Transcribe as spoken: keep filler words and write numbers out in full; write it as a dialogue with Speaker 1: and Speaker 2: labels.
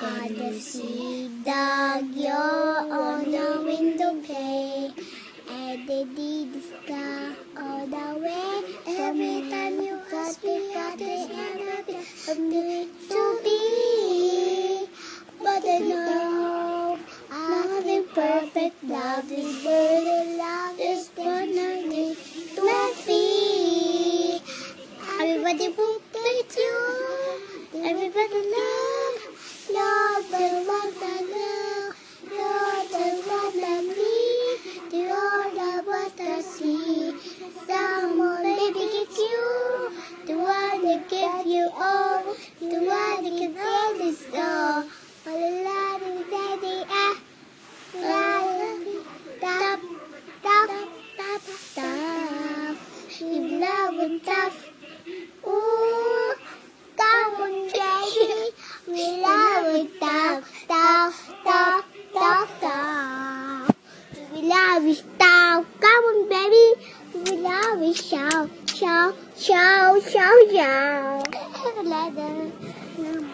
Speaker 1: Can you see the girl on the window play? And they did the all the way. Every time you ask me what is it to be, but I know nothing perfect. Love is burden, love is burden to my feet. Everybody put with you, everybody love, love and love and love, love and love and me, the Lord of what I see. Someone baby gets you, the one that gives you all, the one that can all this all. La la la la la ah, la la tap tap tap tap. You love and tough. Ooh, come on, baby. We love it, tap tap tap tap tap. We love it, tap. Come on, baby. We love it, shout, shout, shout, shout, shout.